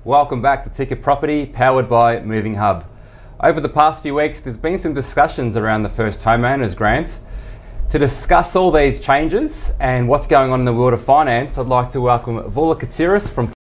Welcome back to Ticket Property, powered by Movinghub. Over the past few weeks, there's been some discussions around the First Homeowners Grant. To discuss all these changes and what's going on in the world of finance, I'd like to welcome Voula Katsiris from